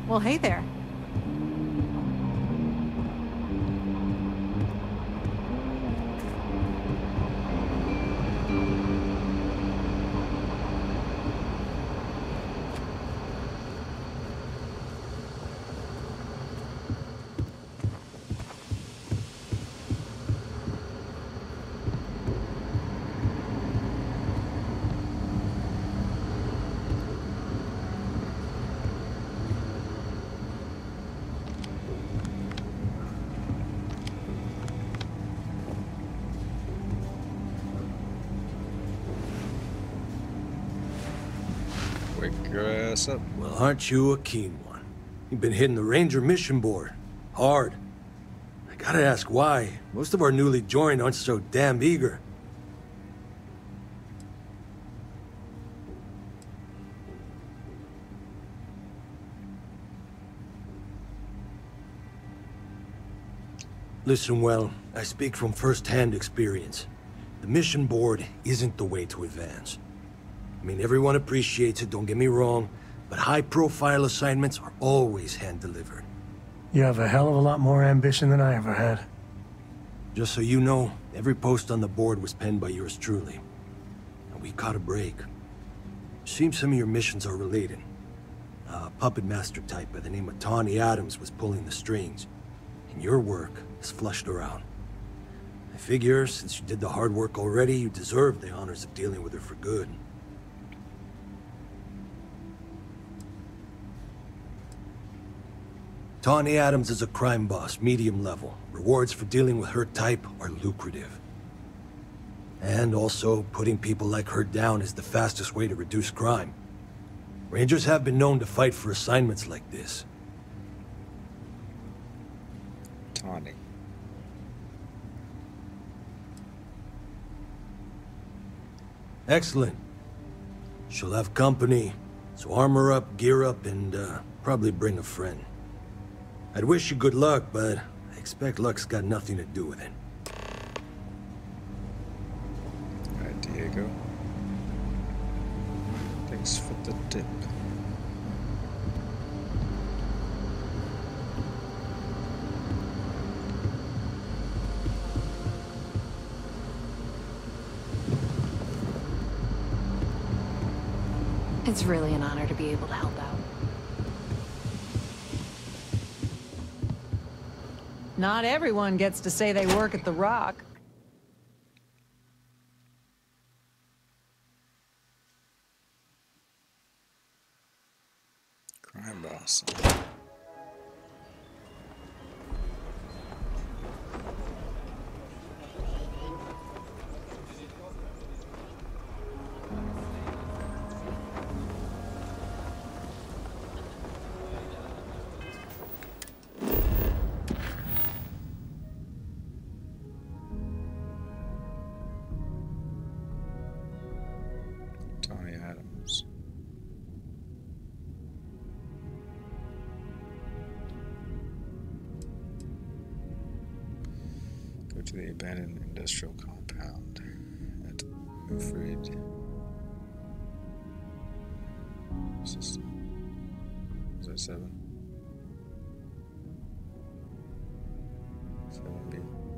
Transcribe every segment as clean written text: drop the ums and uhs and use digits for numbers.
Well, hey there. Wake your ass up. Well, aren't you a keen one? You've been hitting the Ranger mission board. Hard. I gotta ask why. Most of our newly joined aren't so damn eager. Listen well, I speak from first-hand experience. The mission board isn't the way to advance. I mean, everyone appreciates it, don't get me wrong, but high-profile assignments are always hand-delivered. You have a hell of a lot more ambition than I ever had. Just so you know, every post on the board was penned by yours truly. And we caught a break. Seems some of your missions are related. A puppet master type by the name of Tawny Adams was pulling the strings. And your work is flushed around. I figure, since you did the hard work already, you deserve the honors of dealing with her for good. Tawny Adams is a crime boss, medium level. Rewards for dealing with her type are lucrative. And also, putting people like her down is the fastest way to reduce crime. Rangers have been known to fight for assignments like this. Tawny. Excellent. She'll have company, so armor up, gear up, and probably bring a friend. I'd wish you good luck, but I expect luck's got nothing to do with it. Alright, Diego. Thanks for the tip. It's really an honor to be able to help out. Not everyone gets to say they work at the Rock. Crime boss. Tawny Adams. Go to the abandoned industrial compound at Mufrid. System. Was that 7? 7B.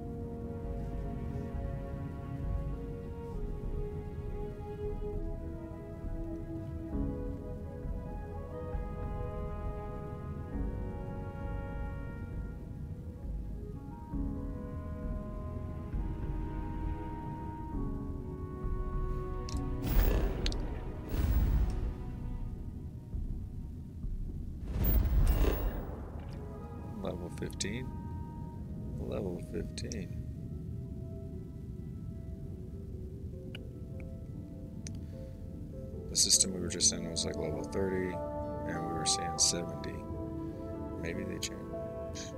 Level 15. Level 15. The system we were just in was like level 30, and we were seeing 70. Maybe they changed.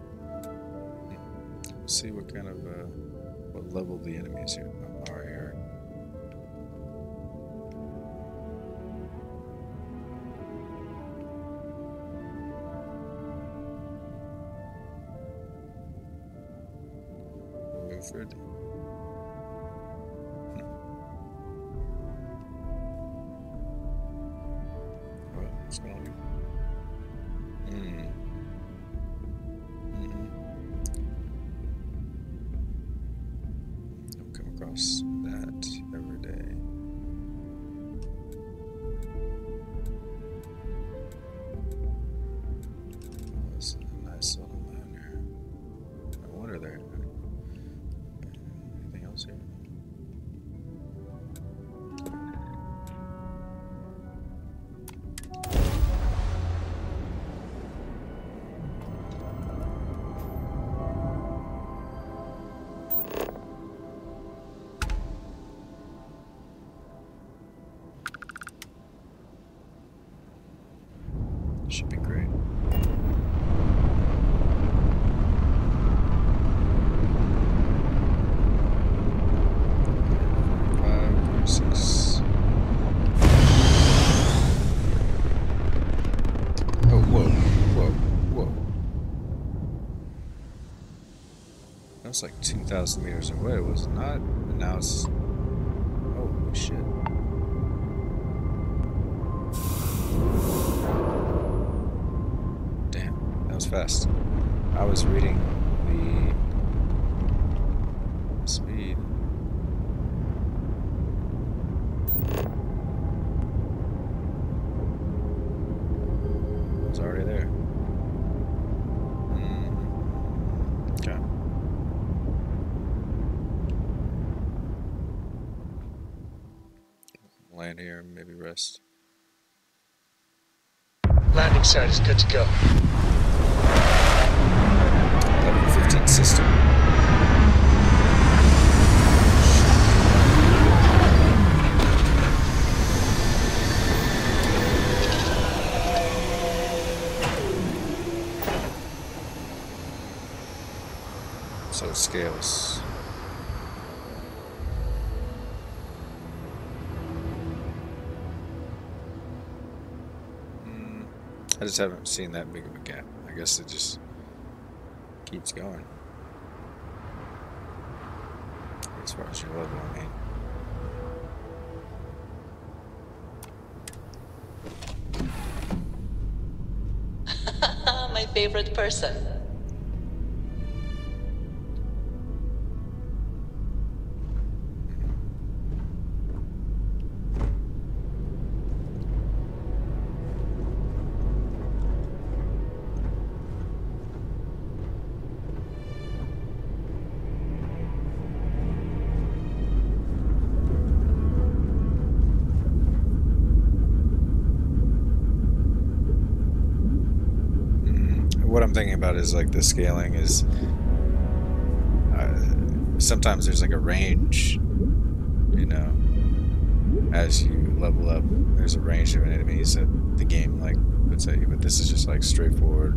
Let's see what kind of what level the enemies here are here. Wilfred. What's going on? across that every day. Oh, this is a nice little moon here. No wonder there. Anything else here? Should be great. Five, 6. Oh, whoa, whoa, whoa. That was like 2,000 meters away, was it not? And now it's... Holy shit. Fast. I was reading the speed. It was already there. Okay. Land here and maybe rest. Landing site is good to go. 15 system. So it scales. I just haven't seen that big of a gap. I guess it just keeps going. As far as your level, I mean. My favorite person. What I'm thinking about is like the scaling is sometimes there's like a range, you know, as you level up. There's a range of enemies that the game like puts at you, but this is just like straightforward.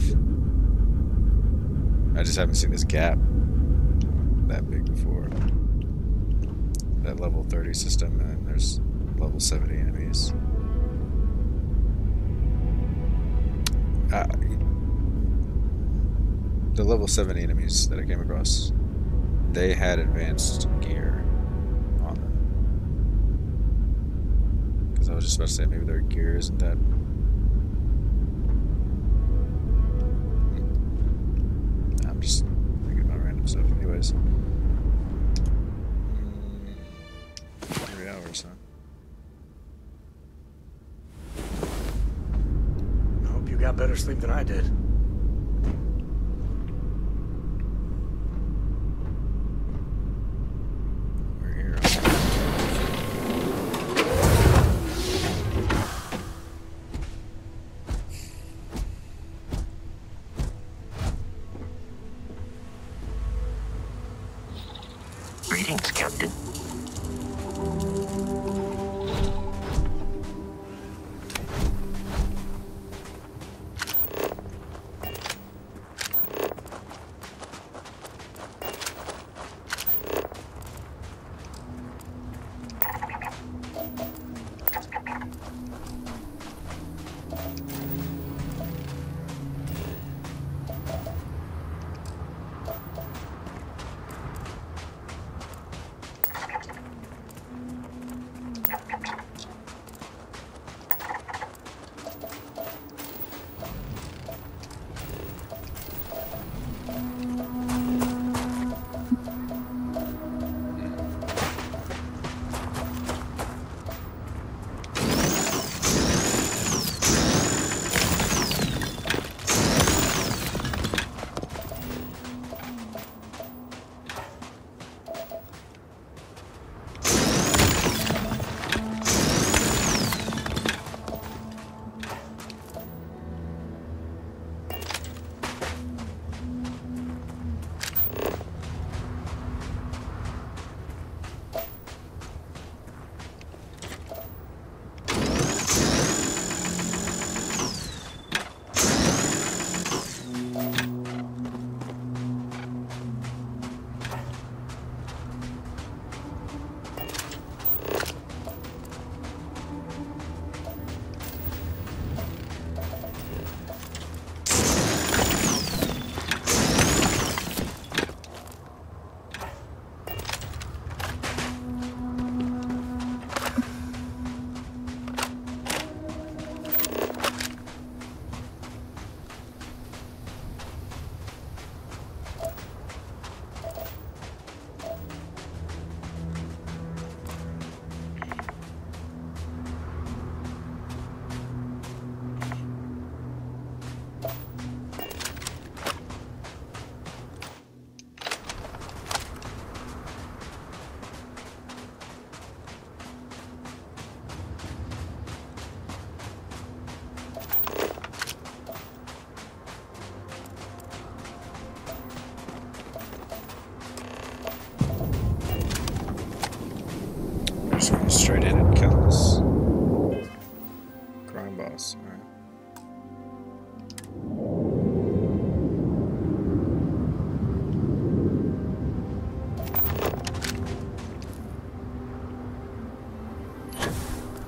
I just haven't seen this gap that big before. That level 30 system, and then there's level 70 enemies. The level 70 enemies that I came across, they had advanced gear on them. Because I was just about to say, maybe their gear isn't that... I'm just thinking about random stuff. Anyways. 3 hours, huh? I hope you got better sleep than I did. Greetings, Captain.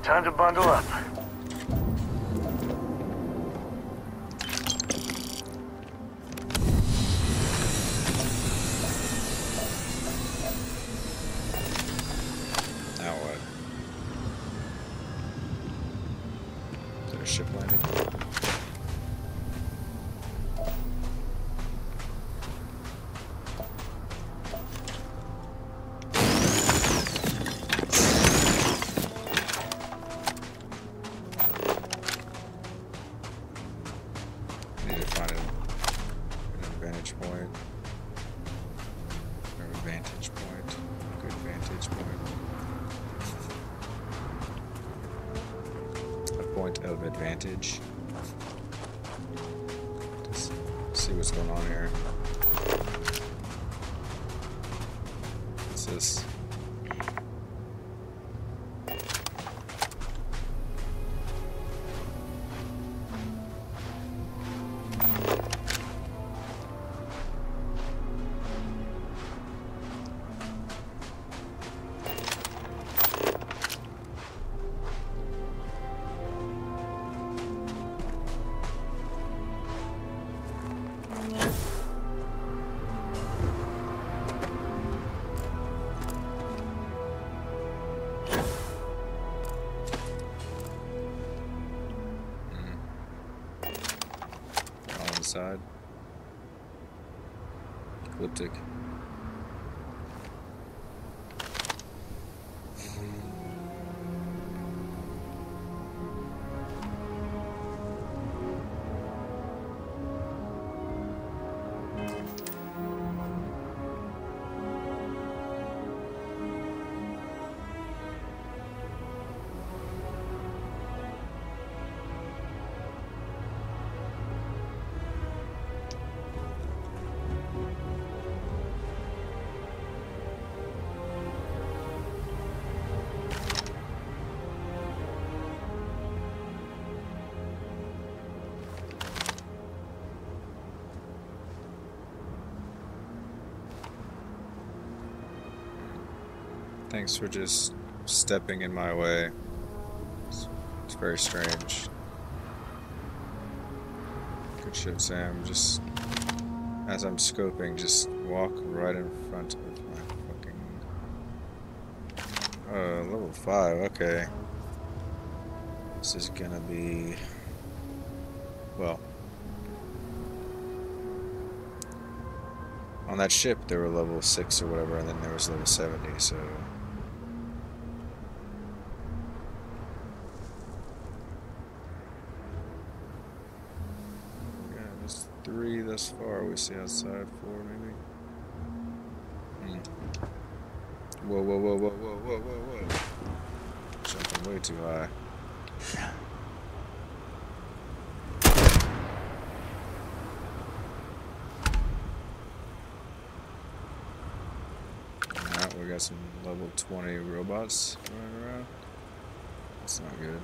Time to bundle up. Now what? Is there a ship landing? Need to find an vantage point. Or a vantage point. Good vantage point. A point of advantage. Let's see what's going on here. What's this? Side. Ecliptic. Thanks for just stepping in my way. It's very strange. Good shit, Sam. Just as I'm scoping, just walk right in front of my fucking. Level 5. Okay. This is gonna be. Well. On that ship, there were level 6 or whatever, and then there was level 70, so. There's 3 thus far. We see outside 4 maybe. Whoa, whoa, whoa, whoa, whoa, whoa, whoa, whoa. Jumping way too high. Alright, we got some level 20 robots running around. That's not good.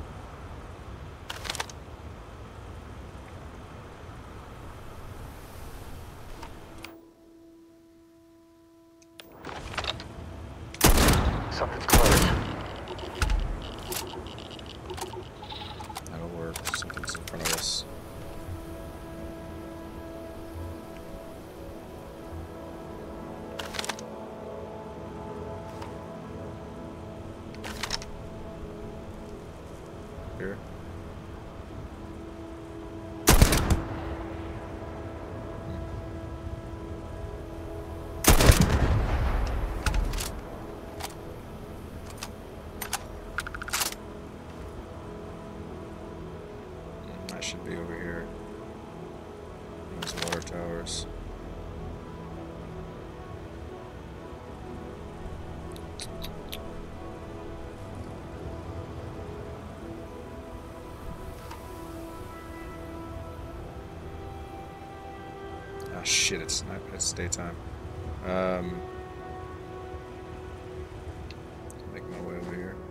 Something's close. That'll work. Something's in front of us. Here. I should be over here. Those water towers. Ah, shit, it's night, it's daytime. Make my way over here.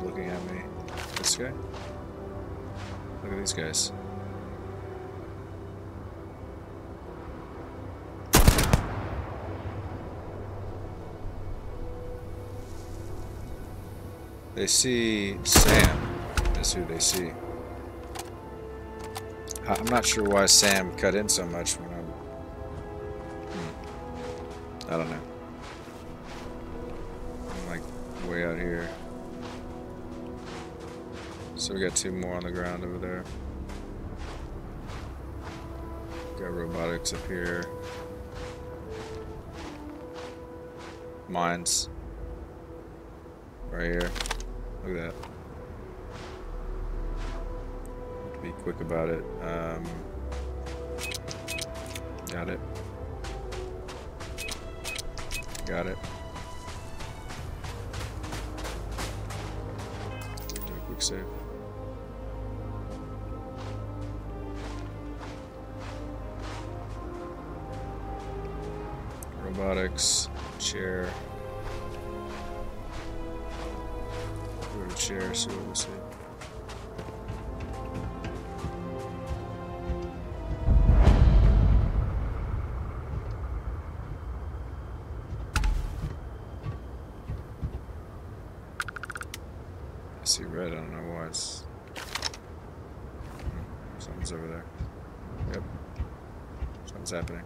looking at me. This guy? Look at these guys. They see Sam. That's who they see. I'm not sure why Sam cut in so much when I'm... I don't know. I'm like way out here. So we got two more on the ground over there. Got robotics up here. Mines. Right here. Look at that. Be quick about it. Got it. Got it. Do a quick save. Robotics, chair. Go to chair, see what we see. I see red, I don't know why it's... Something's over there. Yep. Something's happening.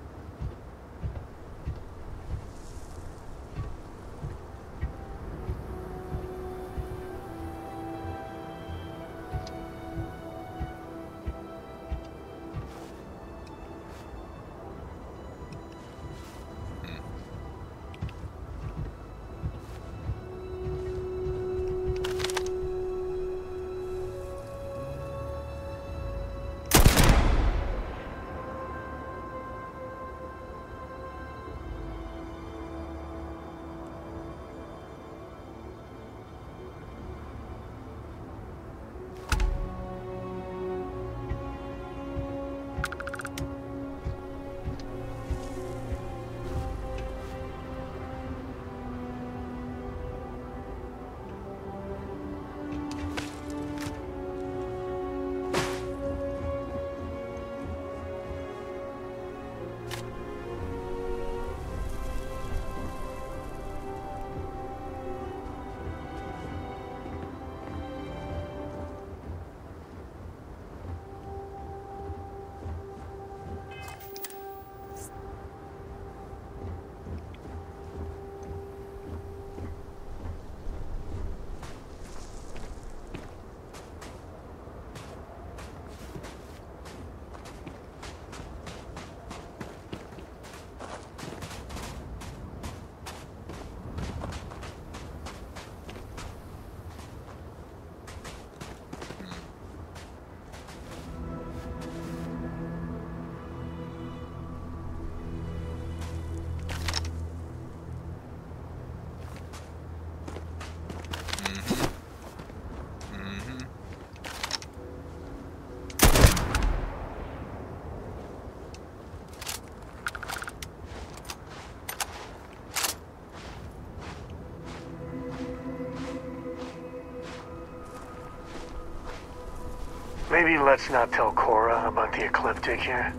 Maybe let's not tell Cora about the ecliptic here.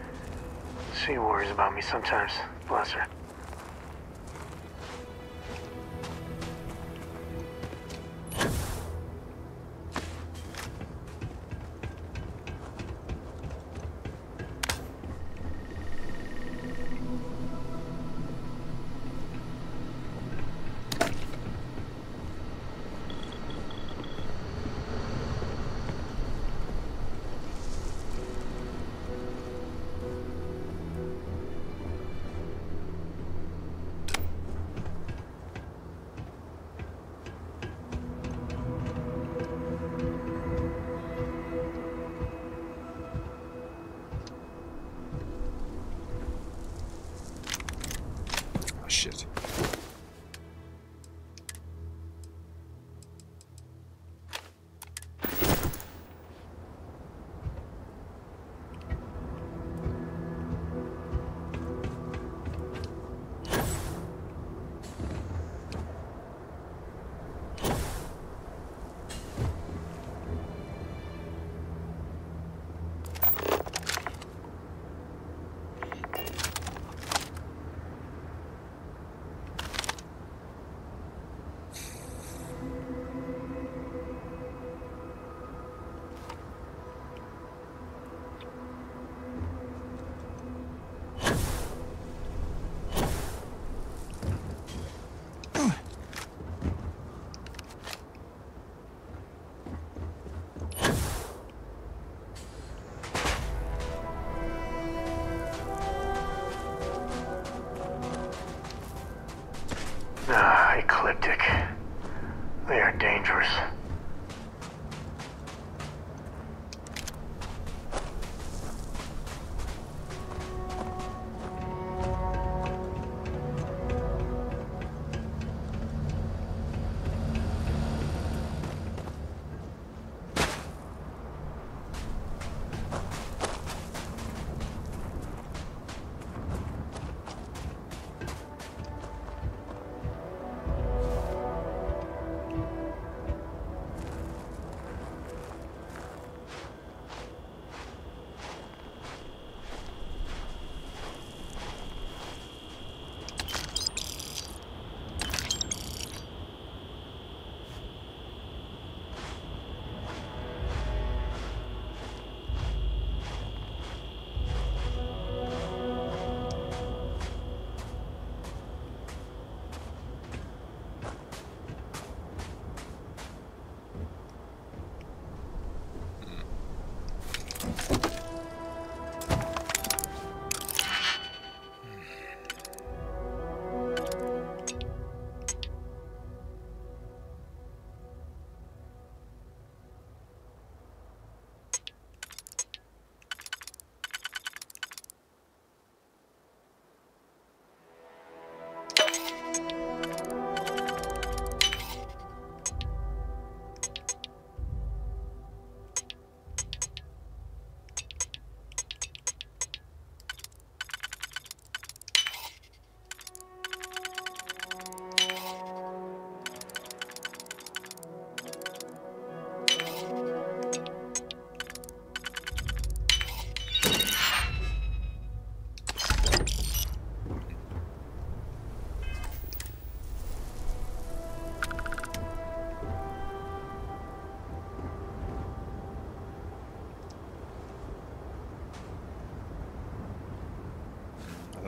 She worries about me sometimes. Bless her. Shit.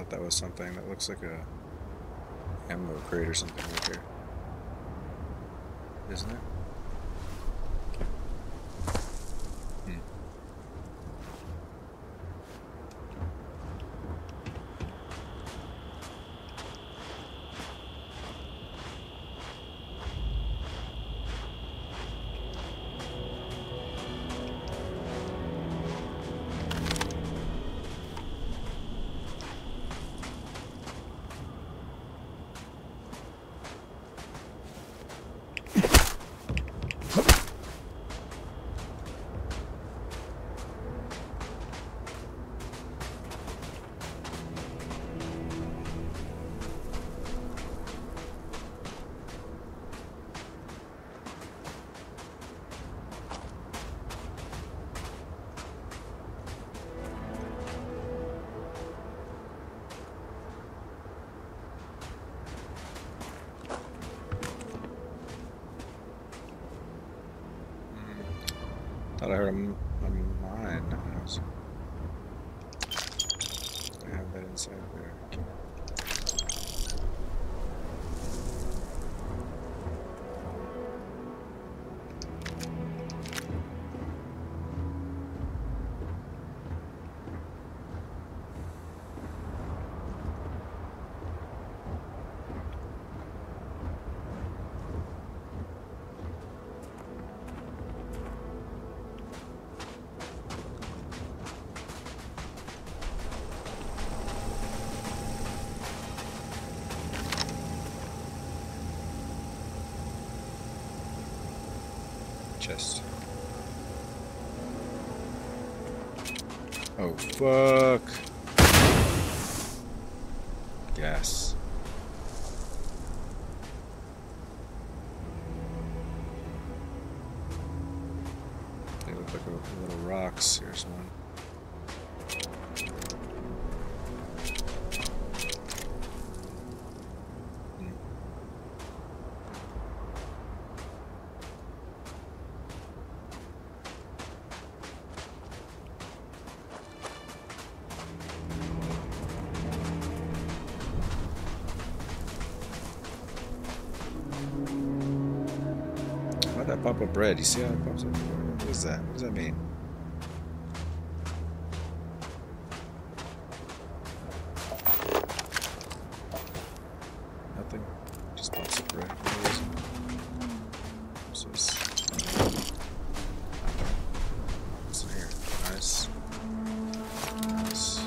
thought that was something that looks like a ammo crate or something right here. Isn't it? Thought I heard a mine. I have that inside there. Chest. Oh, fuck. Gas. They look like little rocks. Here's one. That pop up bread. You see how it pops up? What is that? What does that mean? Nothing. Just pops up bread. What is it? So what's in here? Nice. Nice.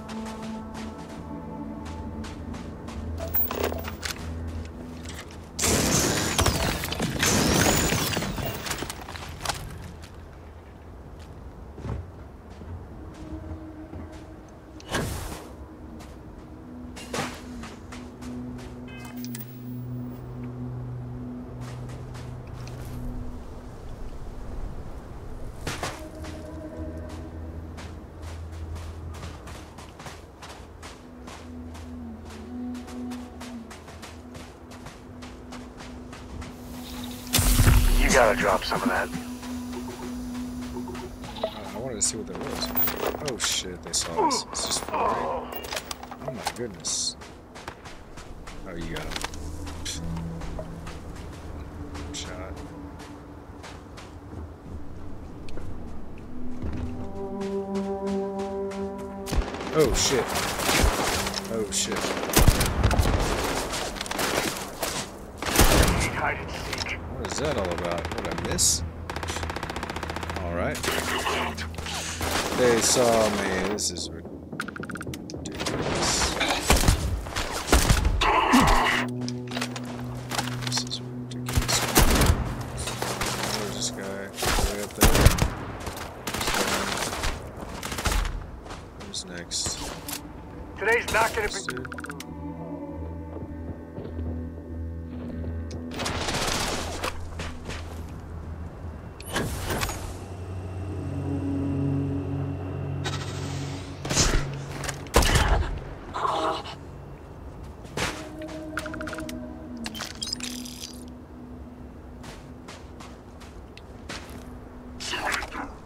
You gotta drop some of that. I wanted to see what that was. Oh shit, they saw us. It's just flying. Oh my goodness. Oh, you got him. Shot. Oh shit. Oh shit. Hide and seek. What is that all about? What did I miss? Alright. They saw me. This is ridiculous. This is ridiculous. Where's this guy? Way up there. Who's next? Today's not gonna This be. dude.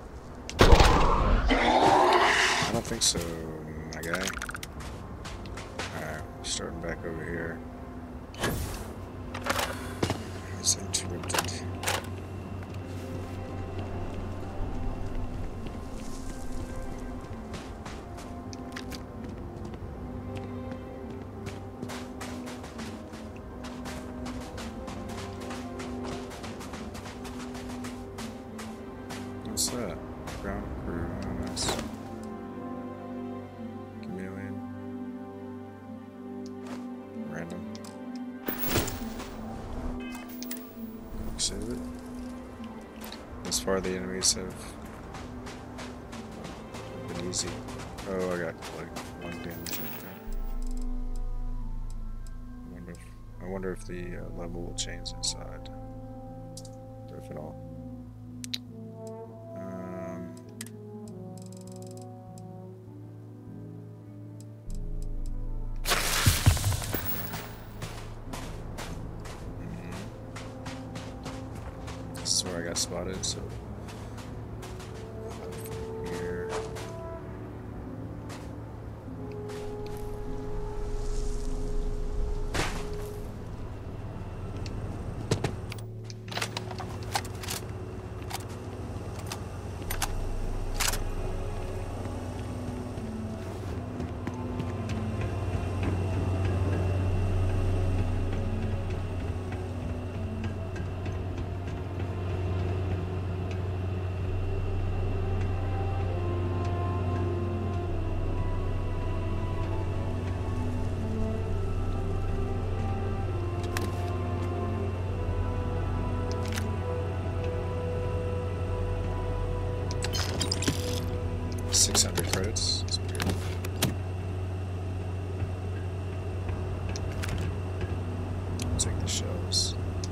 I don't think so, my guy. Starting back over here. It's interrupted. What's that? Ground crew. Oh, nice. Chameleon. Random. Quick save it. Thus far, the enemies have been easy. Oh, I got like 1 damage right there. I wonder if the level will change inside, or if at all. This is where I got spotted, so here. Credits. That's weird. Take the shells.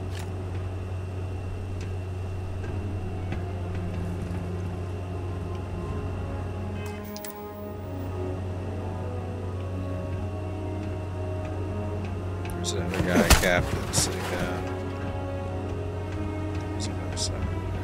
There's another guy, captain, sitting down. There's another side.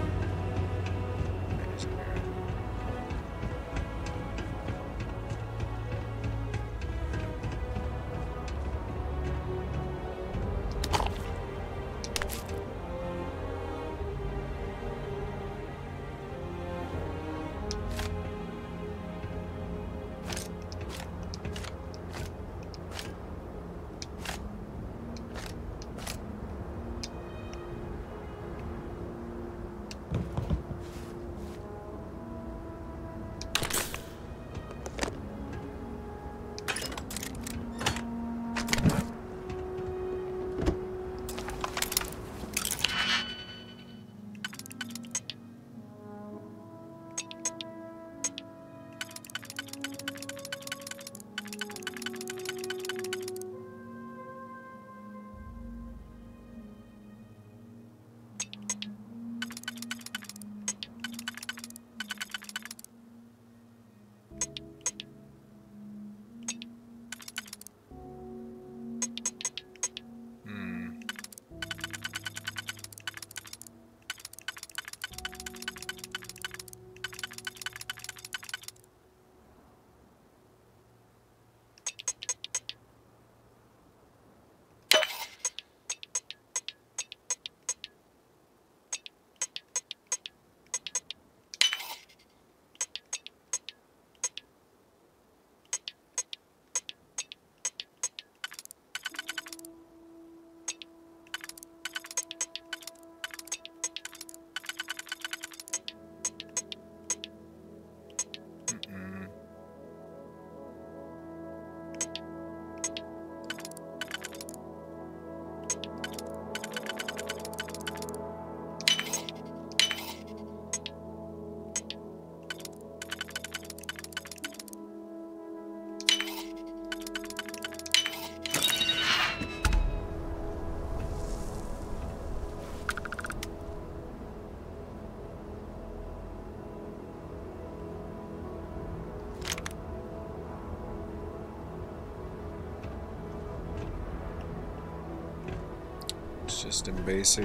Just in basic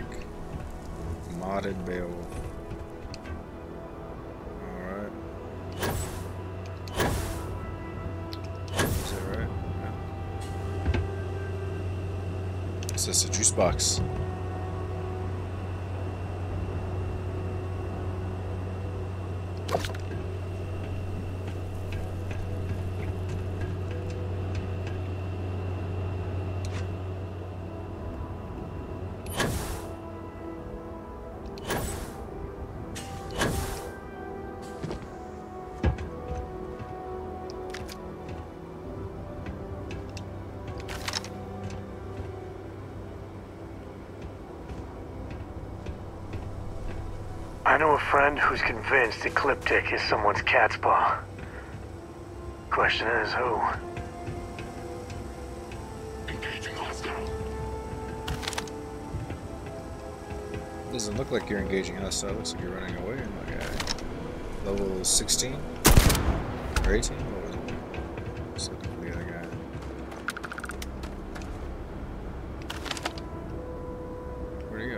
modded Beowulf. Alright. Is that right? Yeah. What's this? A juice box. I know a friend who's convinced Ecliptic is someone's cat's paw. Question is, who? Doesn't look like you're engaging hostile. Looks like you're running away, my guy. Level 16? Or 18? What was it? Just looking for the other guy. Where'd he go?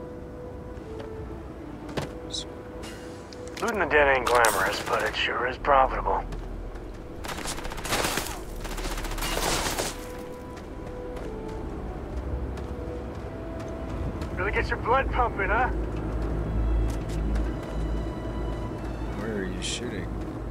Looting the dead ain't glamorous, but it sure is profitable. Really gets your blood pumping, huh? Where are you shooting?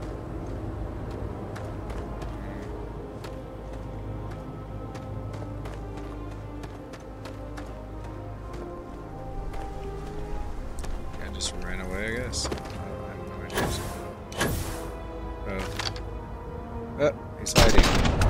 I just ran away, I guess. I have no idea. Oh. Oh, he's hiding.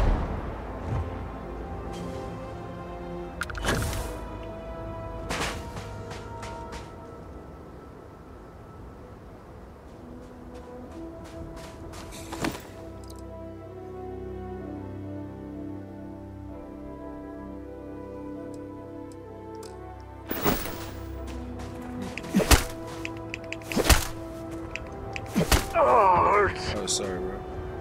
Oh, sorry, bro.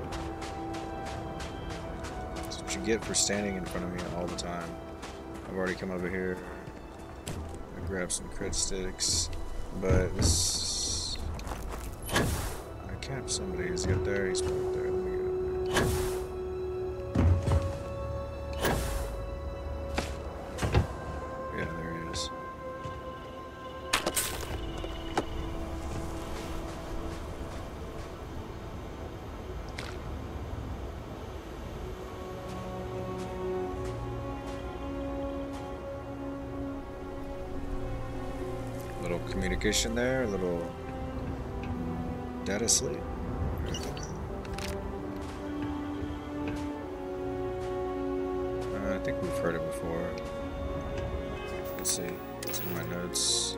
That's what you get for standing in front of me all the time. I've already come over here. I grabbed some crit sticks, but this. I capped somebody. Is he up there? He's up there. Let me get up there. Yeah, there he is. Little communication there, a little data sleep. I think we've heard it before. Let's see. It's in my notes.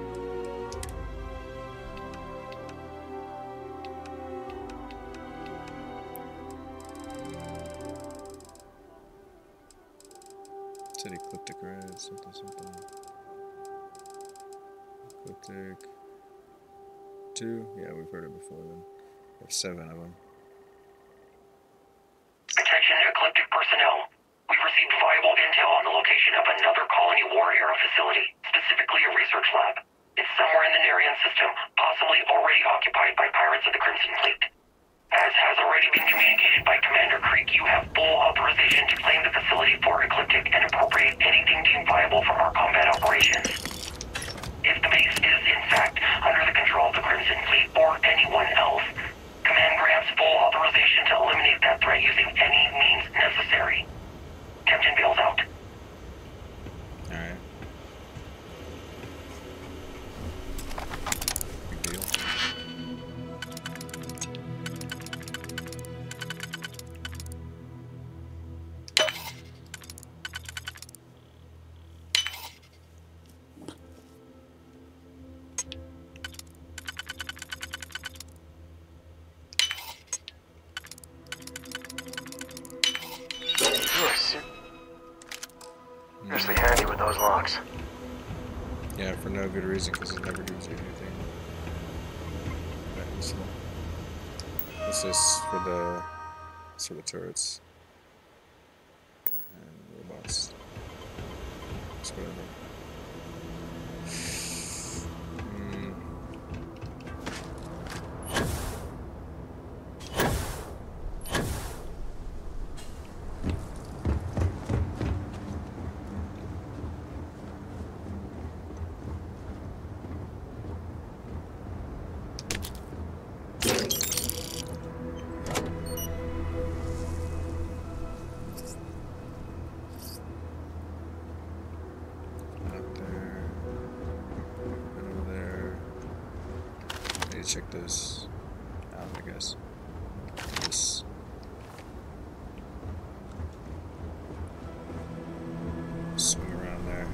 Said ecliptic red, something. Ecliptic 2? Yeah, we've heard it before then. We have 7 of them. Attention Ecliptic personnel. We've received viable intel on the location of another colony war era facility, specifically a research lab. It's somewhere in the Nerian system, possibly already occupied by pirates of the Crimson Fleet. As has already been communicated by Commander Creek, you have full authorization to claim the facility for Ecliptic and appropriate anything deemed viable for our combat operations. If the base is, in fact, under the control of the Crimson Fleet or anyone else, Command grants full authorization to eliminate that threat using any means necessary. Captain Bill's out. Alright. Big deal. Seriously handy with those locks. Yeah, for no good reason, because it never gives you anything. That useful. This is for the turrets and robots. Just whatever. to check those out, I guess. This. Swing around there.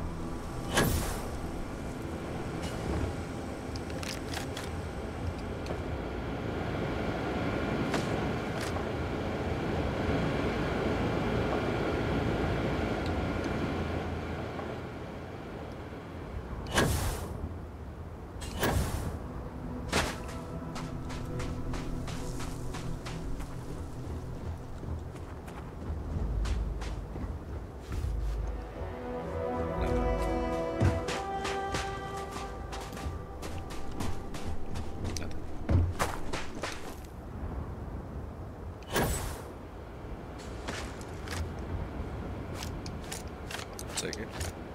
Take it.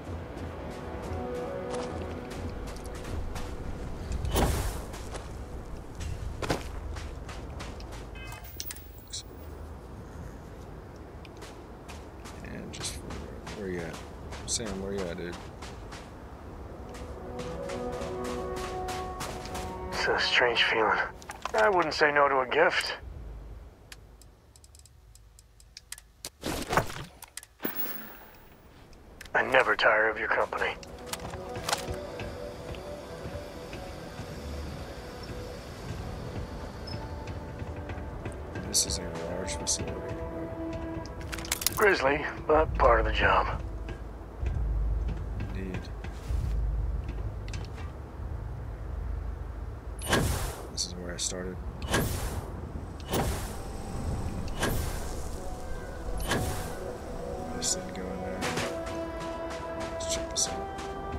And just where you at? Sam, where you at, dude? It's a strange feeling. I wouldn't say no to a gift. I never tire of your company. This is a large facility. Grisly, but part of the job. Indeed. This is where I started. I just didn't go in there. Let's check this out.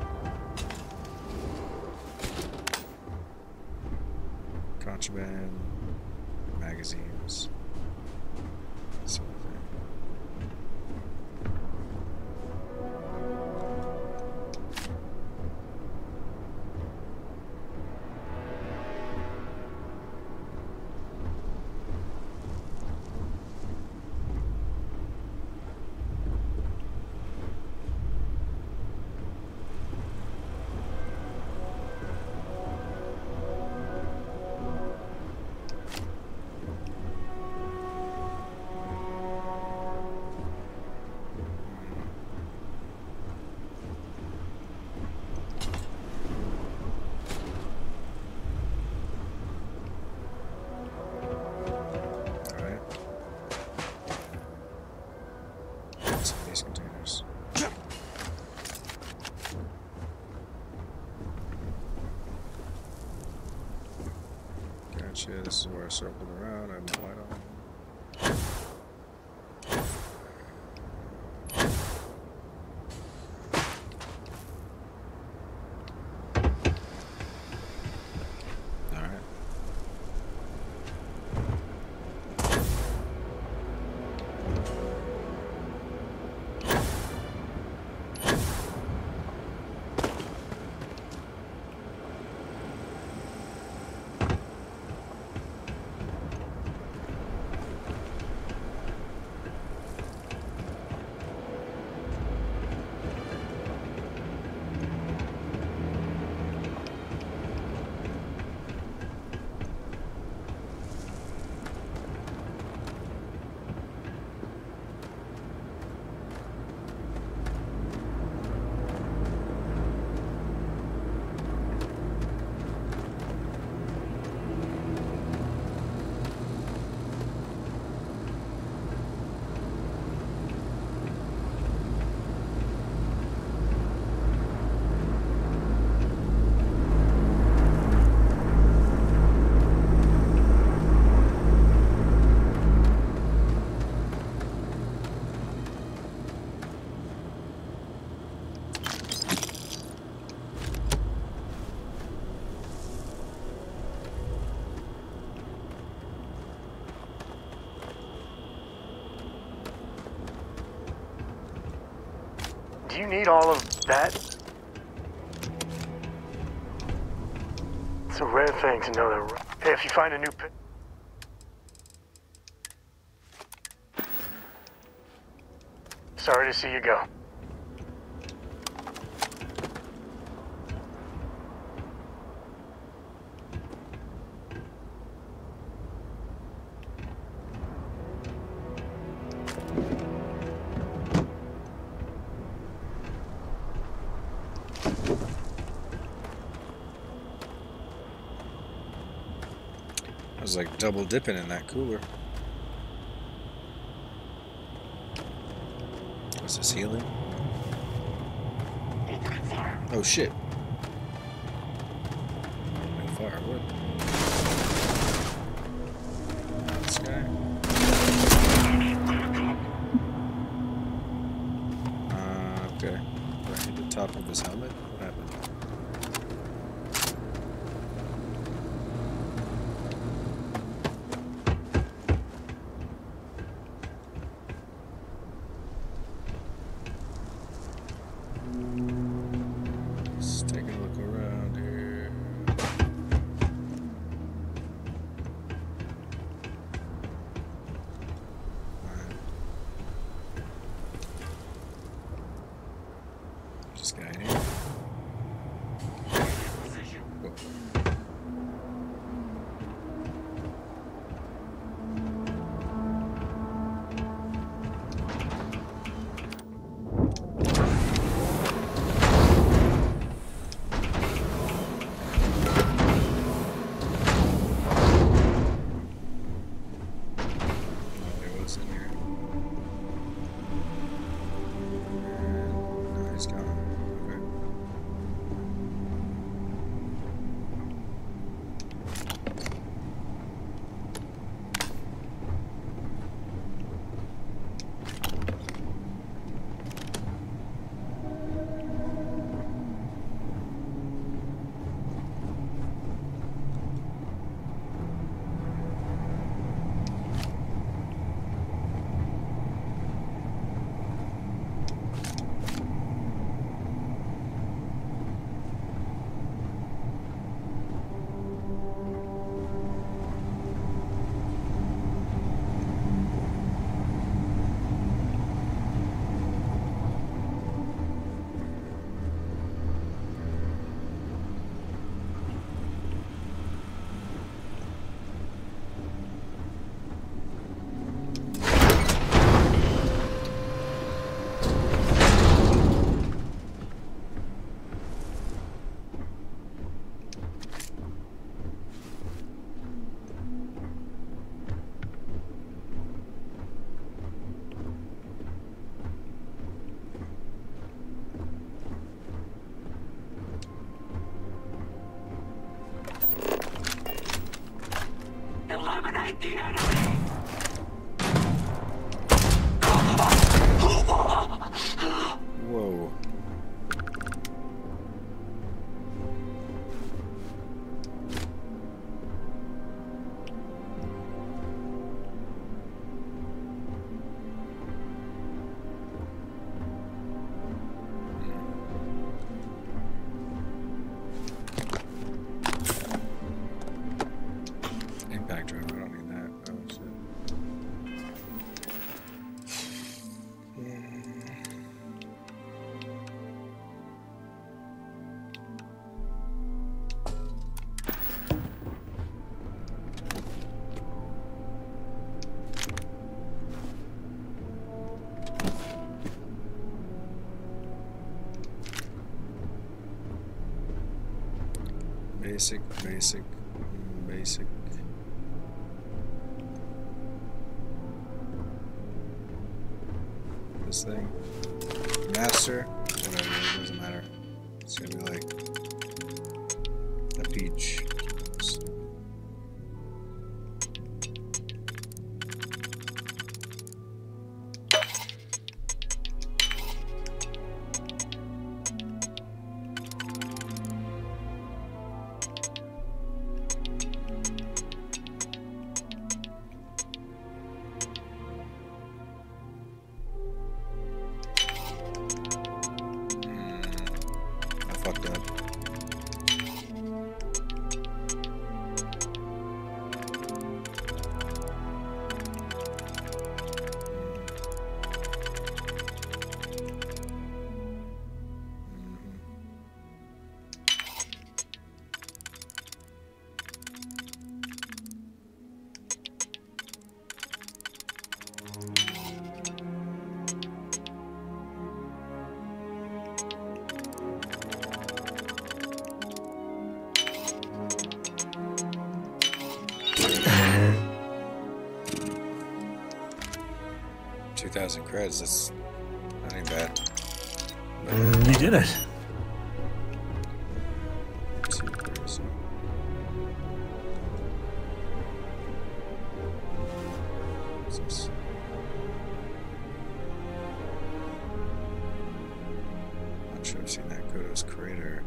Contraband, magazines, sort of thing. These containers. Gotcha, this is where I circled around. I have my light on. Do you need all of that? It's a rare thing to know that. Hey, if you find a new pit. Sorry to see you go. was like double dipping in that cooler. Was this healing? Oh shit. No firewood. This guy. Okay. Right at the top of his helmet? What happened? Just taking a look around here. This guy in here. Whoa. There was in here. No, he's gone. Okay. Eliminate the enemy. Whoa. Impact driver, I don't need that. Oh shit. Basic, basic, basic. This thing. Master. Whatever, it doesn't matter. It's gonna be like a peach. I fucked up. 2,000 credits, that's not even bad. You did it. Not sure I've seen that Kodos crater.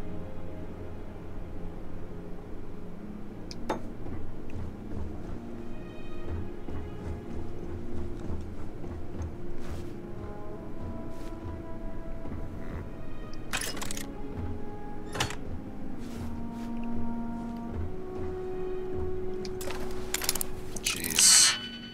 Jeez.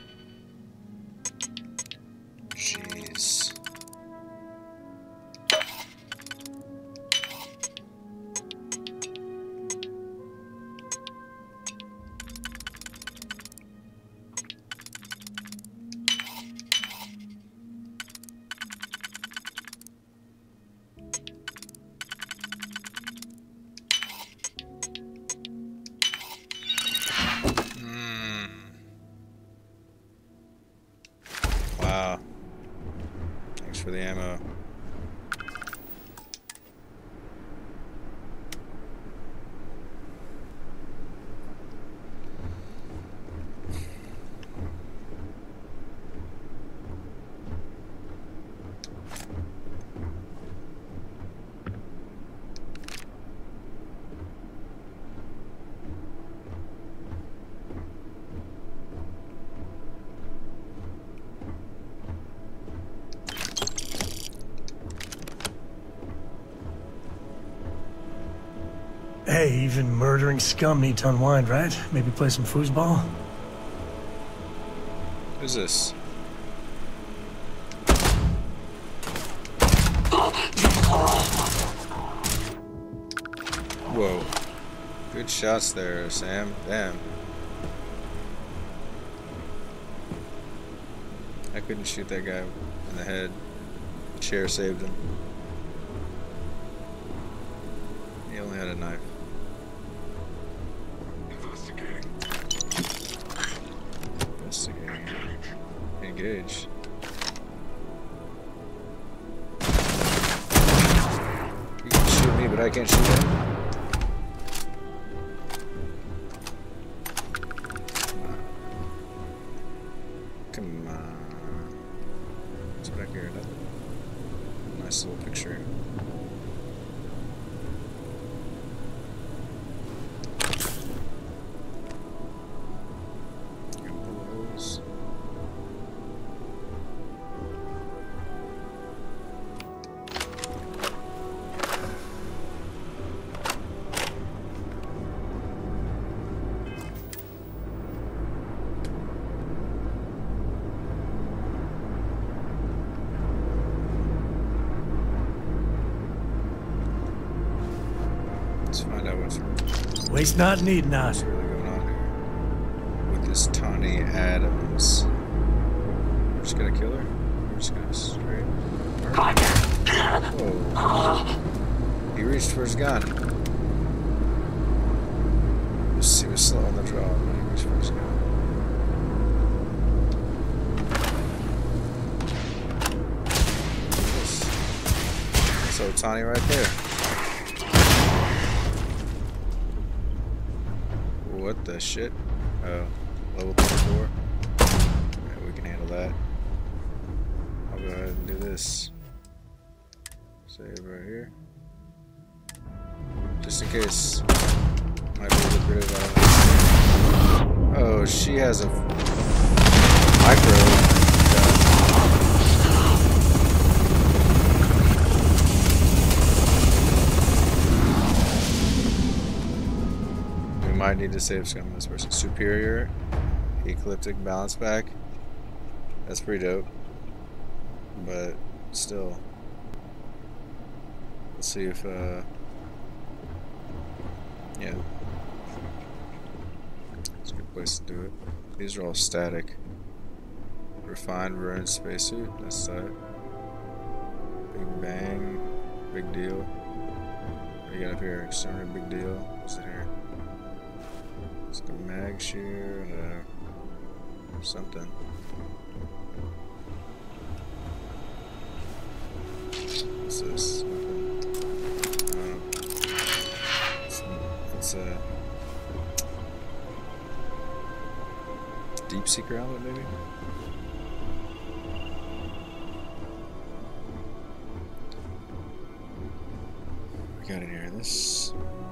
Wow. Thanks for the ammo. Hey, even murdering scum need to unwind, right? Maybe play some foosball? Who's this? Whoa. Good shots there, Sam. Damn. I couldn't shoot that guy in the head. The chair saved him. He only had a knife. Investigating. Engage. You can shoot me, but I can't shoot him. Come on. What's back here? Nothing. Nice little picture. Let's find out what's Waste not, need not. really going on here with this Tawny Adams. We're just gonna kill her? We're just gonna straight. Whoa. He reached for his gun. He was slow on the draw, but he reached for his gun. So Tawny right there. What the shit? Oh, level 34. Yeah, we can handle that. I'll go ahead and do this. Save right here. Just in case. Might be lucrative. I don't know. Oh, she has a micro gun. Might need to save some of this person. Superior ecliptic balance back. That's pretty dope. But still. Let's see if yeah. It's a good place to do it. These are all static. Refined ruined spacesuit, that's tight. Big bang, big deal. What do you got up here? Extremely big deal. What's it here? It's the mag shear, something. What's this? It's a deep seeker outlet, maybe. We got in here. This.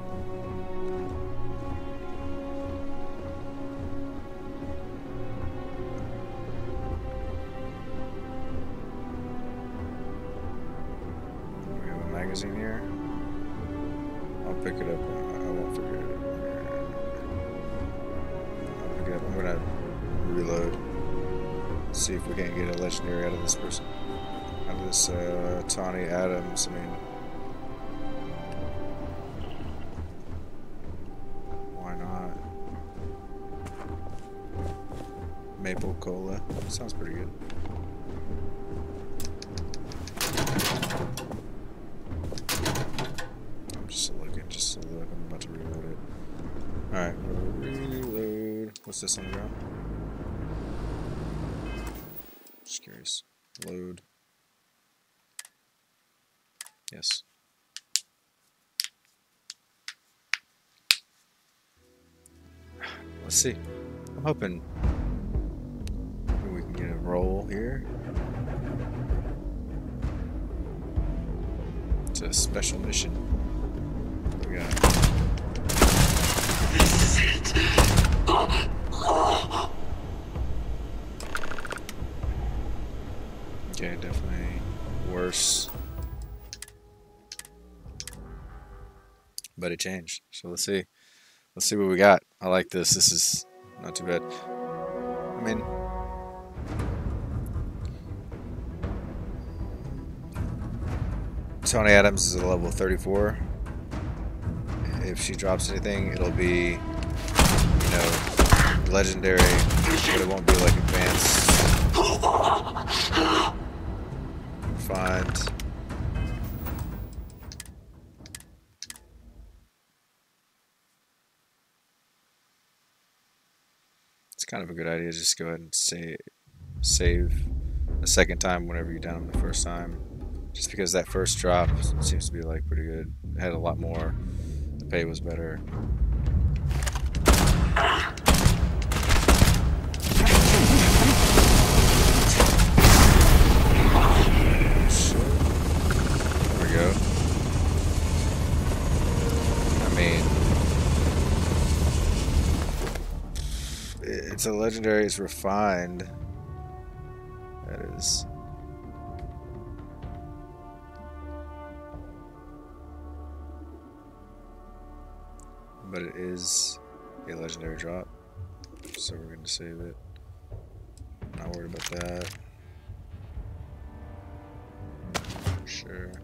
We have a magazine here. I'll pick it up. I won't forget it. I'll pick it up. I'm gonna reload. See if we can't get a legendary out of this person. Out of this Tawny Adams. I mean, why not? Maple cola. Sounds pretty good. I'm just looking, just to look. I'm about to reload it. Alright, reload. What's this on the ground? Just curious. Load. Yes. Let's see. I'm hoping we can get a roll here. It's a special mission. We got. This is it. Okay, definitely worse. But it changed. So let's see. Let's see what we got. I like this. This is not too bad. I mean, Tony Adams is a level 34. If she drops anything, it'll be, you know, legendary, but it won't be like advanced. Refined. It's kind of a good idea. Just go ahead and save a second time whenever you down them the first time. Just because that first drop seems to be like pretty good. It had a lot more. The pay was better. There we go. I mean, it's a legendary. It's refined. That is. But it is a legendary drop, so we're going to save it. Not worried about that. Sure.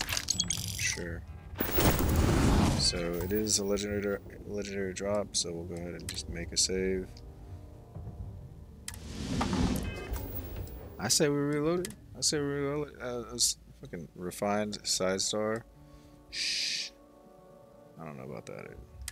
So it is a legendary drop, so we'll go ahead and just make a save. I say we reload it. I say we reload it. It's fucking refined side star. Shh. I don't know about that.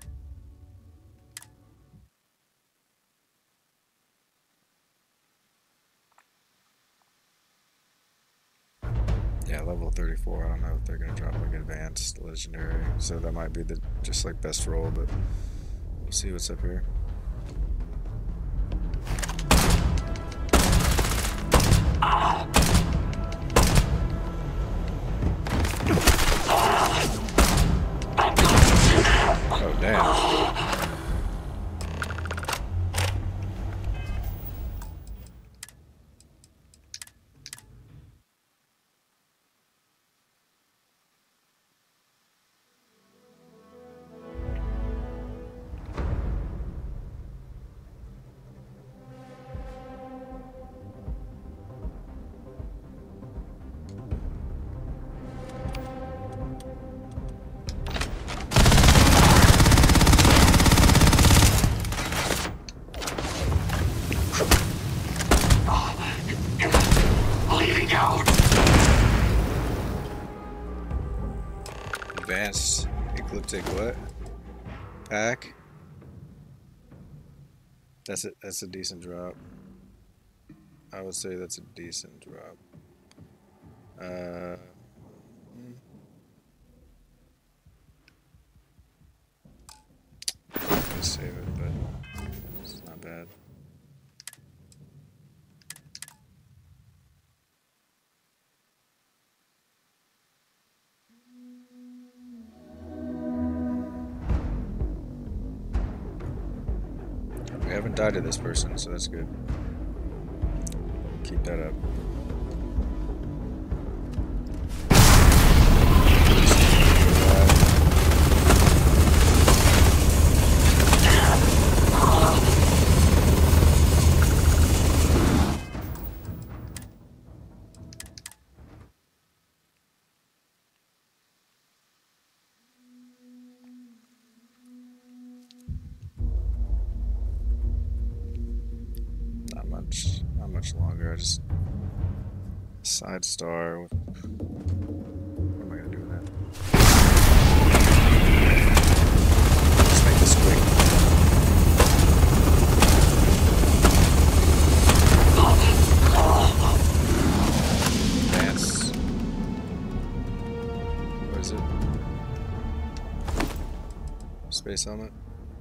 Yeah, level 34. I don't know if they're gonna drop like advanced legendary, so that might be the just like best roll. But we'll see what's up here. Oh damn. Advanced ecliptic what? Pack? That's it. That's a decent drop. I would say that's a decent drop. Let's save it, but it's not bad. We haven't died to this person, so that's good. Keep that up. Not much longer. I just side star. What am I gonna do with that? Let's make this quick. Advance. What is it? Space helmet.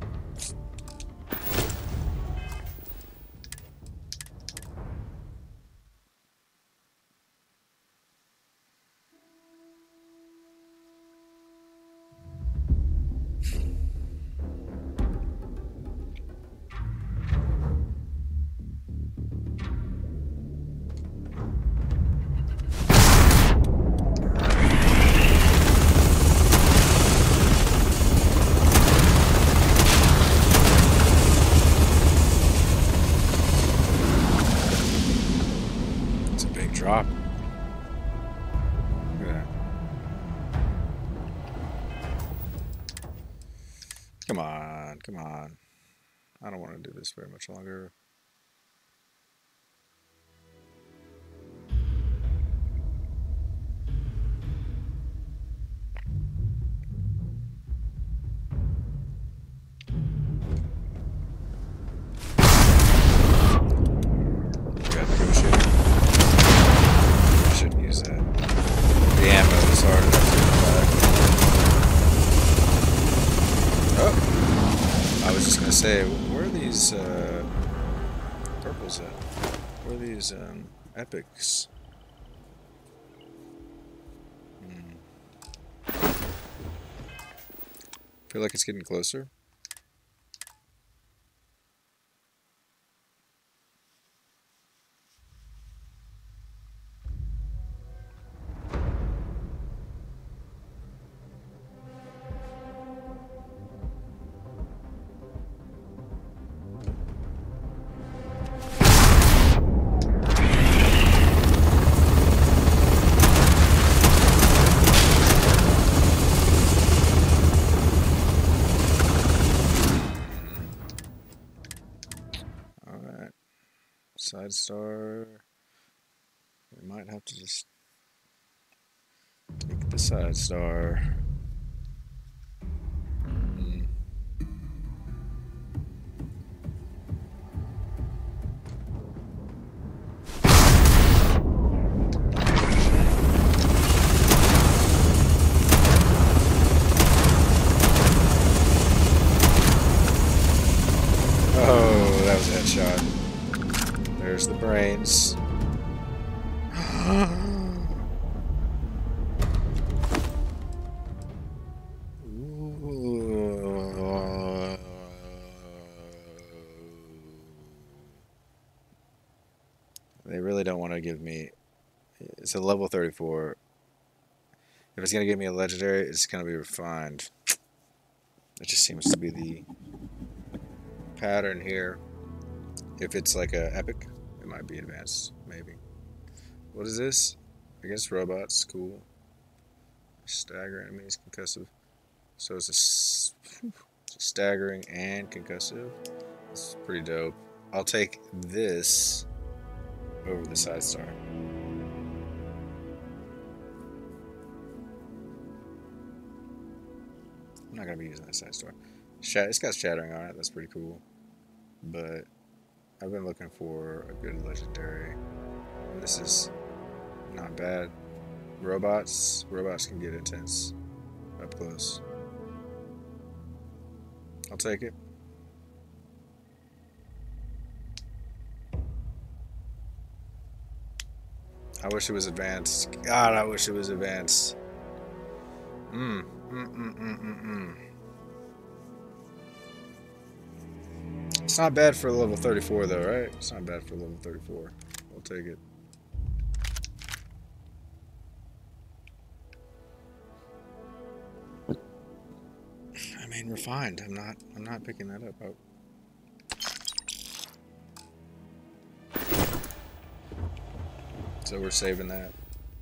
Drop. Look at that. Come on, come on. I don't want to do this very much longer. Say, where are these purples at? Where are these epics? Feel like it's getting closer. Side star. We might have to just take the side star. Oh, that was a headshot. There's the brains. They really don't want to give me... It's a level 34. If it's going to give me a legendary, it's going to be refined. It just seems to be the pattern here. If it's like a epic, it might be advanced, maybe. What is this? Against robots, cool. Stagger enemies, concussive. So it's a staggering and concussive. It's pretty dope. I'll take this over the side star. I'm not gonna be using that side star. It's got shattering on it. That's pretty cool. But I've been looking for a good legendary. And this is not bad. Robots can get intense up close. I'll take it. I wish it was advanced. God, I wish it was advanced. It's not bad for level 34 though, right? It's not bad for level 34. I'll take it. I mean, refined. I'm not picking that up. Oh. So we're saving that.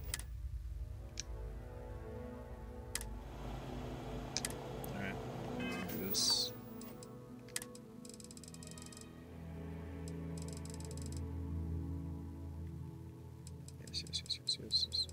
Alright. Do this. Yes.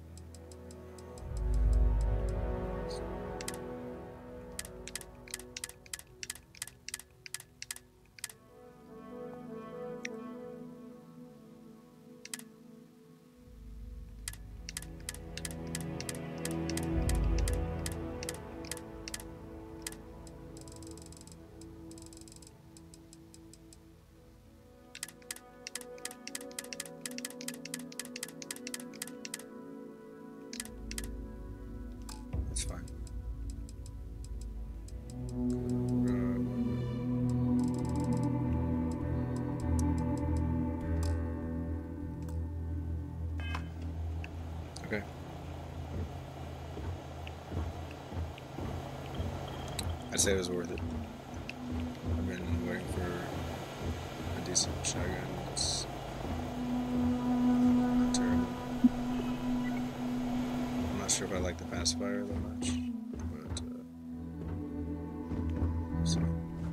That's fine. Okay. I'd say it was worth it. I've been waiting for a decent shotgun. It's not terrible. I'm not sure if I like the pacifier that much, but we'll see.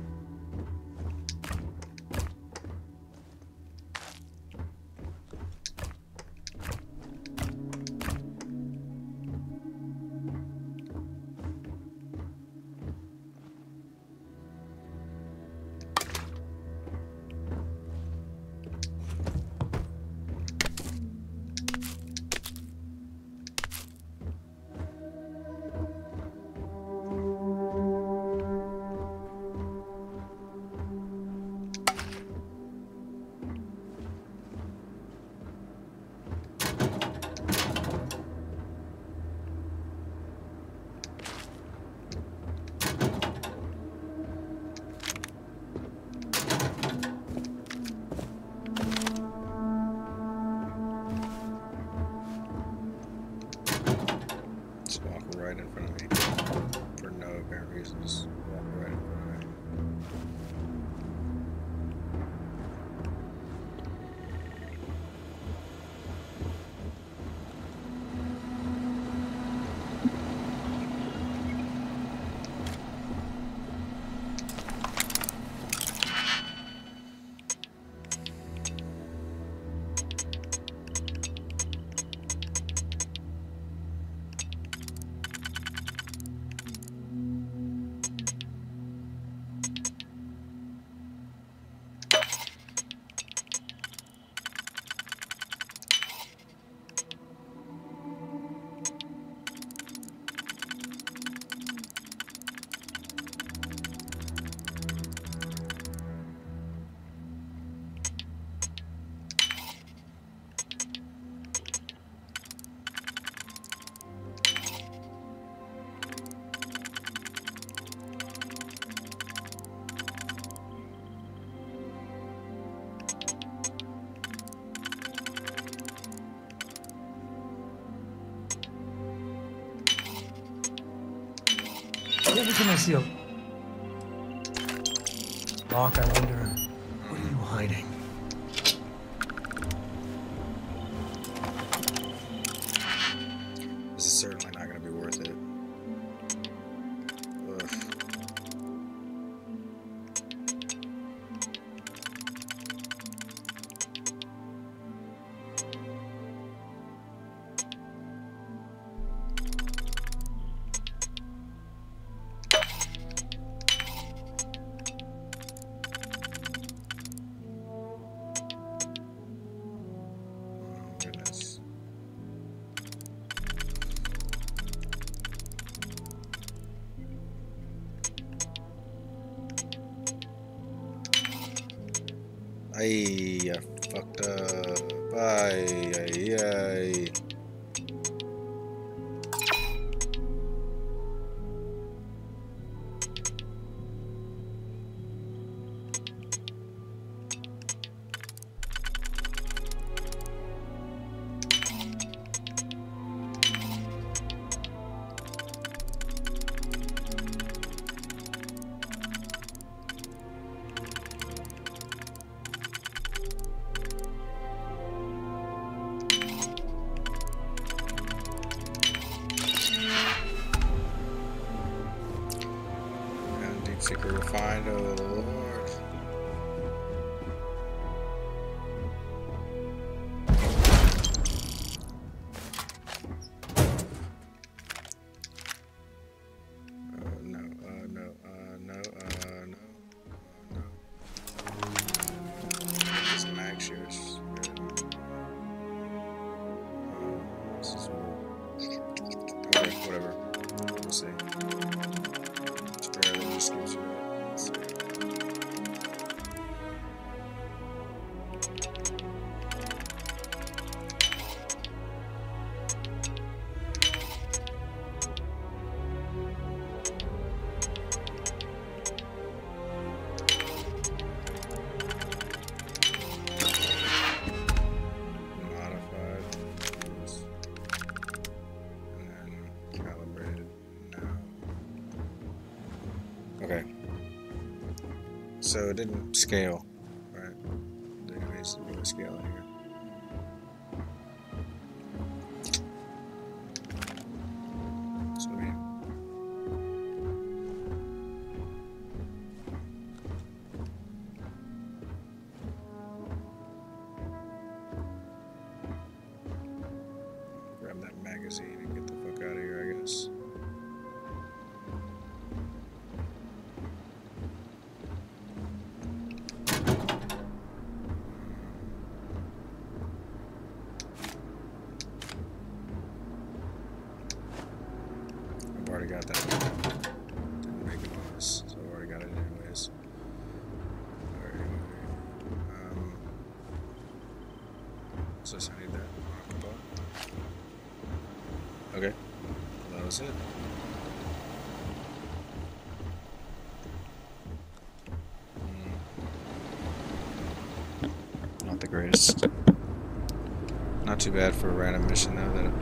Right in front of me for no apparent reason. Just walk right in front of me. Every time I see a lock, I wonder, what are you hiding? This is certainly not going to be worth it. Ugh. fucked up. Ay, ay, ay. Seeker refined, oh Lord. No. This mag shears. This is okay, whatever. We'll see. Just gives you that. Let's see. Modified. And then calibrated now. Okay. So it didn't scale, right? Anyways, it didn't scale in here. So we grab that magazine and get the fuck out of here, I guess. Already got that. Didn't make a noise, so I've already got it anyways. Alright, anyway. So I need that octopus. Okay. Well, that was it. Not the greatest. Not too bad for a random mission though. That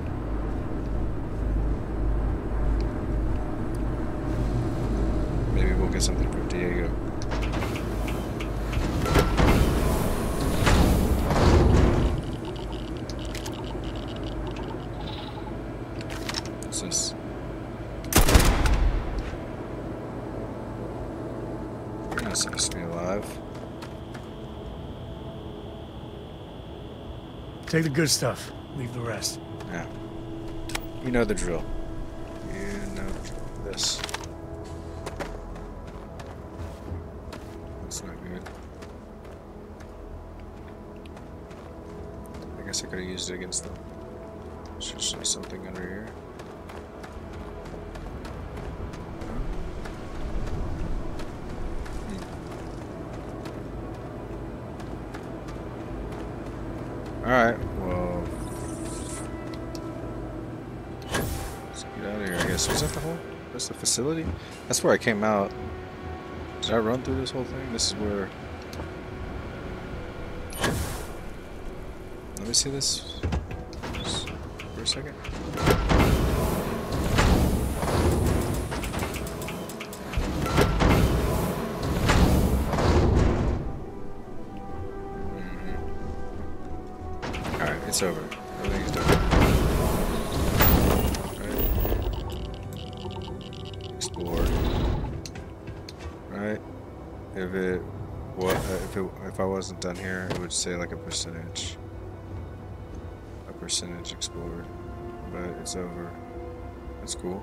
maybe we'll get something from Diego. What's this? You're not supposed to be alive. Take the good stuff. Leave the rest. Yeah. You know the drill. You know this. That's not good. I guess I could have used it against them. Should show something under here. Alright, well, let's get out of here, I guess. Was that the whole, that's the facility? That's where I came out. Did I run through this whole thing? This is where, let me see this for a second. It's over. Everything's done. Right. Explore. Right. If I wasn't done here, it would say like a percentage explored. But it's over. That's cool.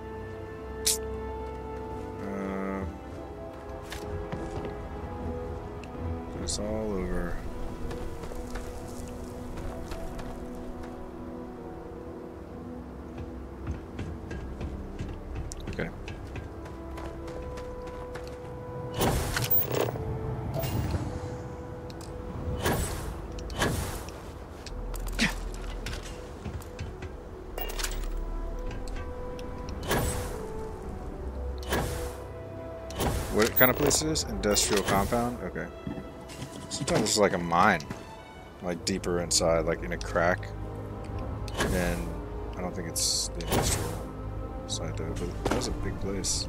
It's all over. Okay. what kind of place it is? Industrial compound? Okay. Sometimes it's like a mine. Like deeper inside, like in a crack. And I don't think it's the industrial side though, but that was a big place.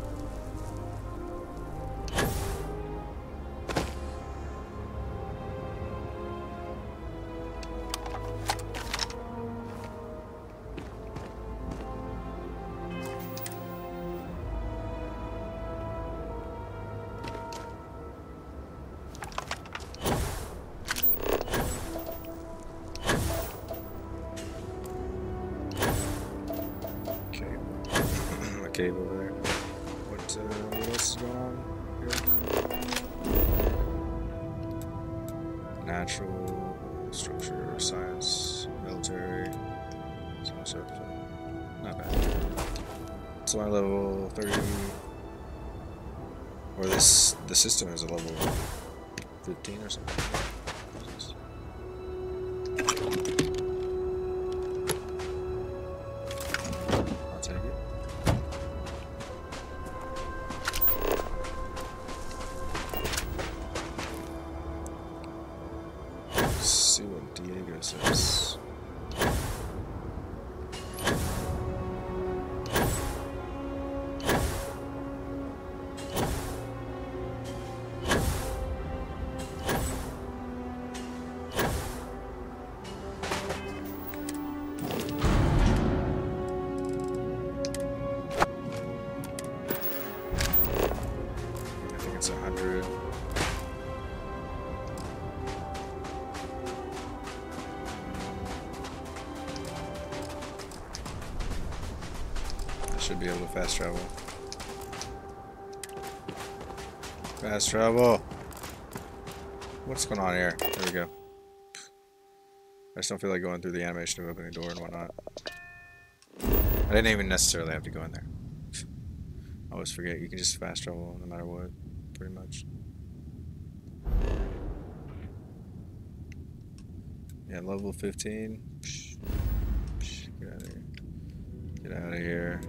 Cave over there. What else is going on here? Natural, structure, science, military, so much stuff. Not bad. So my level 30, or the system is a level 15 or something. It's 100. I should be able to fast travel. Fast travel. What's going on here? There we go. I just don't feel like going through the animation of opening a door and whatnot. I didn't even necessarily have to go in there. I always forget you can just fast travel no matter what. Pretty much. Yeah, level 15. Get out of here. Get out of here.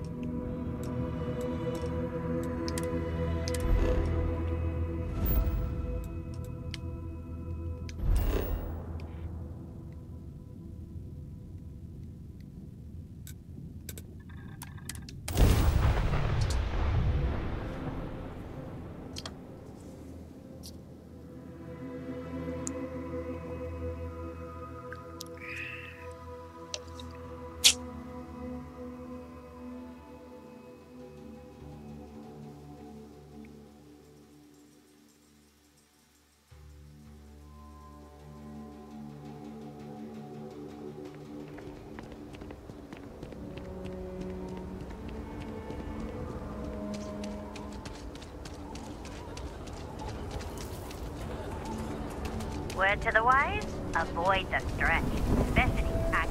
Word to the wise, avoid the stretch. Necessity acts.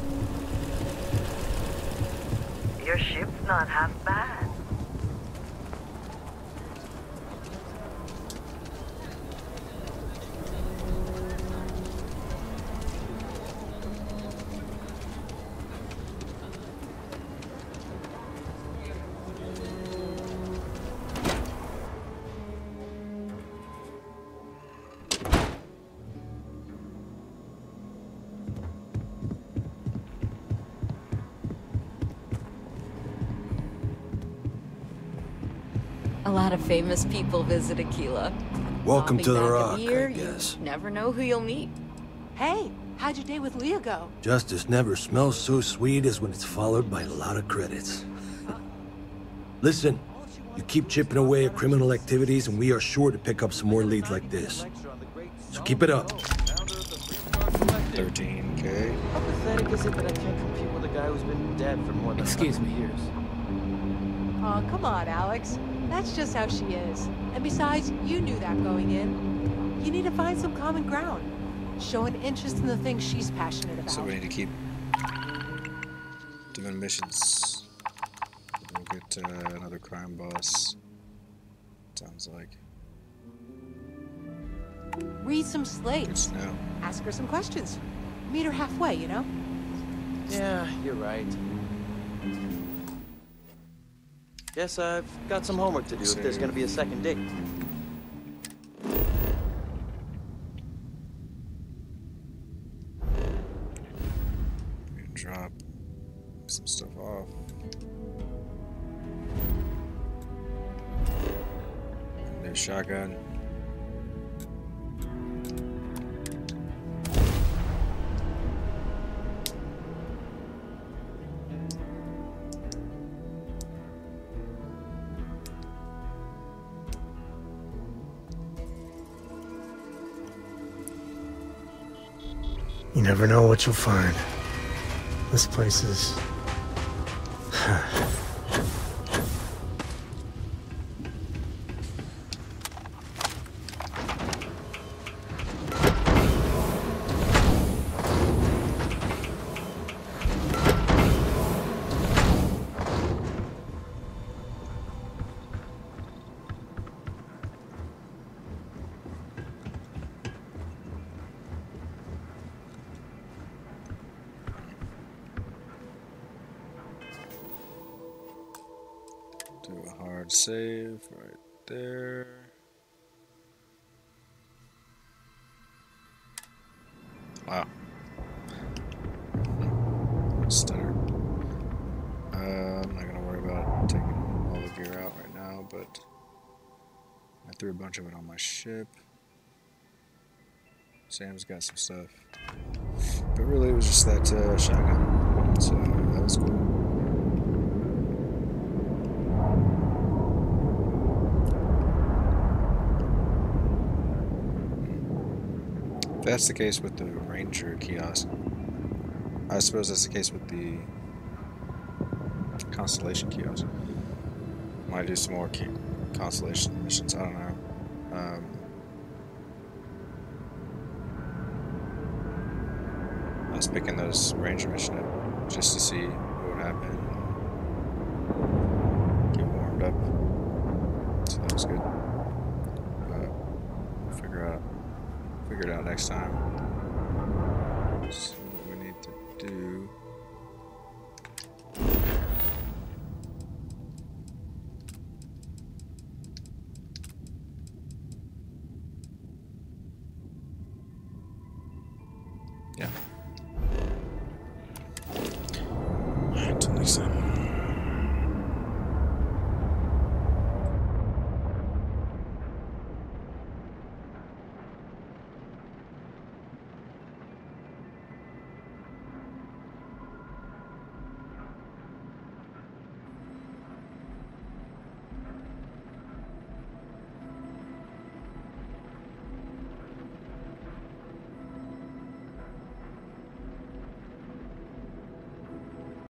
Your ship's not half bad. A lot of famous people visit Aquila. Welcome I'll be to the back Rock, in a year, I guess. You never know who you'll meet. Hey, how'd your day with Leah go? Justice never smells so sweet as when it's followed by a lot of credits. Listen, you keep chipping away at criminal activities and we are sure to pick up some more leads like this. So keep it up. 13K. How pathetic is it that I can't compete with a guy who's been dead for more than Excuse me. years? Oh, come on, Alex. That's just how she is. And besides, you knew that going in. You need to find some common ground. Show an interest in the things she's passionate about. So we need to keep doing missions. We'll get another crime boss. Sounds like. Read some slates. Good to know. Ask her some questions. Meet her halfway, you know? Yeah, you're right. Guess I've got some homework to do if there's gonna be a second date. Drop some stuff off. New shotgun. You never know what you'll find. This place is... Do a hard save right there. Wow. Stutter. I'm not gonna worry about taking all the gear out right now, but I threw a bunch of it on my ship. Sam's got some stuff. But really it was just that shotgun. So that was cool. If that's the case with the Ranger kiosk, I suppose that's the case with the Constellation kiosk. Might do some more Constellation missions, I don't know. I was picking those Ranger missions up just to see what would happen. Get warmed up. So that was good. But we'll figure it out next time. See what we need to do. Yeah.